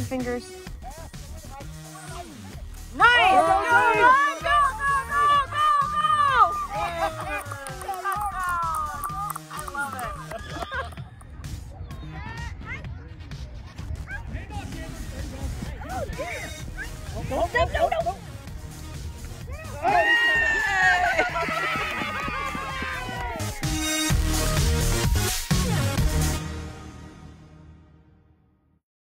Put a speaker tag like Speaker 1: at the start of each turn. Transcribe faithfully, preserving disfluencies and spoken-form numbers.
Speaker 1: fingers. Nice!
Speaker 2: Oh,
Speaker 1: Go,
Speaker 2: nice.
Speaker 1: go, go, go, go, go! I love it.
Speaker 2: No, no, no, no.